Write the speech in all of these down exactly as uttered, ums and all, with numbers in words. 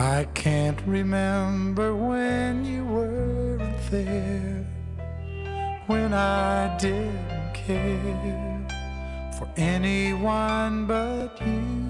I can't remember when you weren't there, when I didn't care for anyone but you.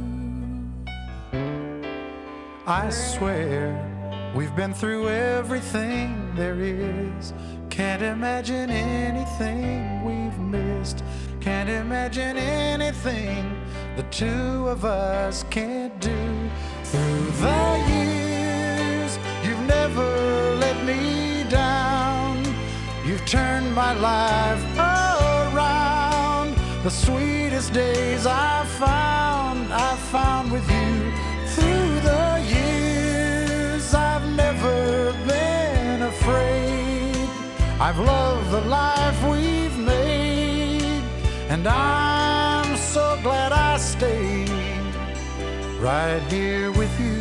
I swear we've been through everything there is. Can't imagine anything we've missed. Can't imagine anything the two of us can't do. Through the years, you've never let me down. You've turned my life around. The sweetest days I found, I found with you. Through the years, I've never been afraid. I've loved the life we've made, and I'm so glad I stayed right here with you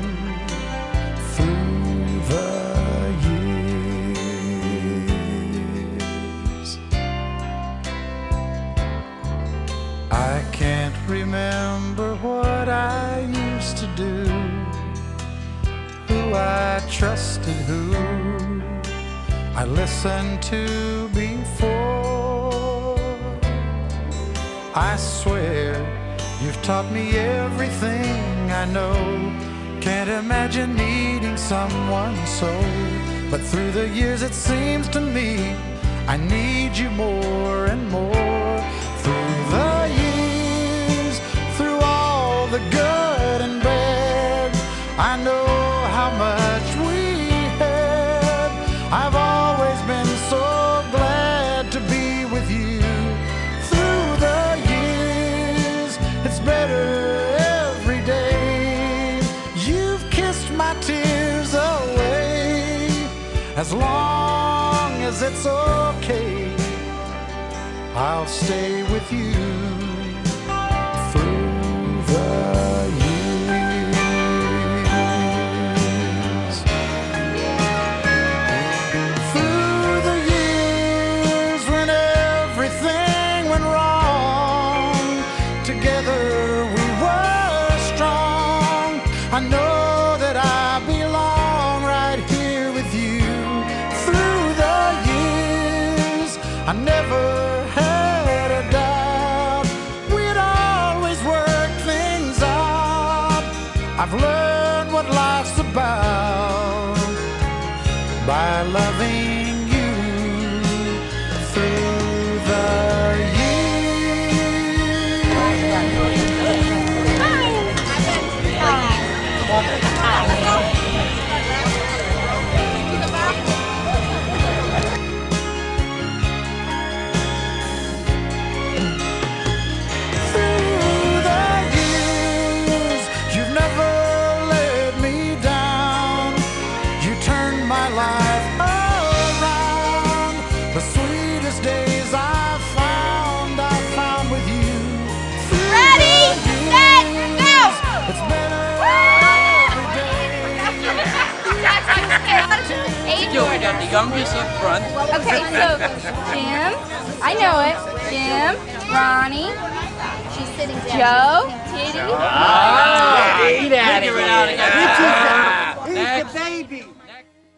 through the years. I can't remember what I used to do, who I trusted, who I listened to before. I swear you've taught me everything I know. Can't imagine needing someone so, but through the years it seems to me I need you more and more. Through the years, through all the good and bad, I know how much we had. I've always been so glad to be with you. Through the years, it's better every day. You've kissed my tears away. As long as it's okay, I'll stay with you through the years. Through the years when everything went wrong, together we were strong. I know that I belong right here with you. Through the years, I never had a doubt we'd always work things out. I've learned what life's about by loving you through the the youngest in front. Okay, so Jim, I know it. Jim, Ronnie, she's sitting down. Joe, Kitty. Ah, eat at it. He's the baby.